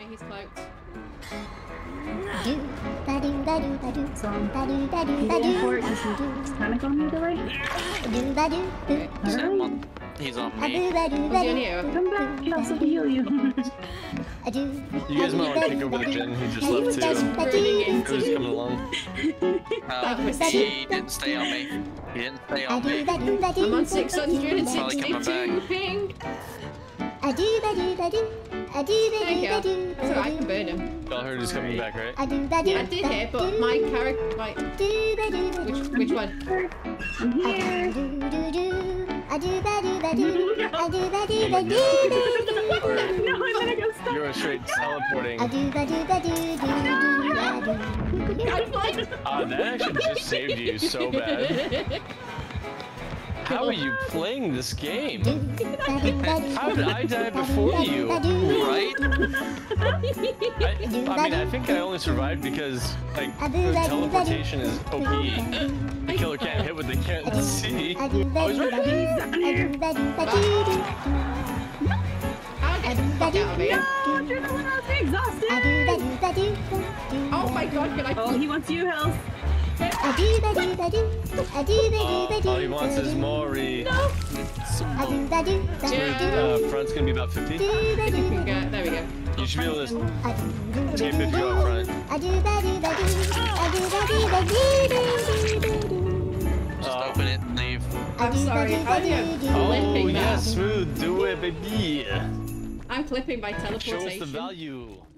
me. He's cloaked. It's kind of going either way. He's on me. Was he on you? Come back, he also heal you. You guys might want to kick over to Jen, he just left too. Who's coming along? He didn't stay on me. He didn't stay on me. I'm on 662 ping. Thank you. So I can burn him. Y'all heard he's coming back, right? I did hear, but my character, like, which one? I'm here. No, I'm gonna go stop. You're straight teleporting. That actually just saved you so bad. How are you playing this game? How did I die before you? Right? I mean, I think I only survived because, like, the teleportation is OP. The killer can't hit what they can't see. Oh, he's right there. No, Adrenaline, I'll be exhausted. Oh my god, can I? Oh, he wants you, Hills. All he wants is Moried. No. Front's gonna be about 50. There we go. You should be able to take 50 up front. Just open it and leave. I'm sorry. Oh, yeah, smooth. Do it, baby. I'm clipping my Show us teleportation. the value.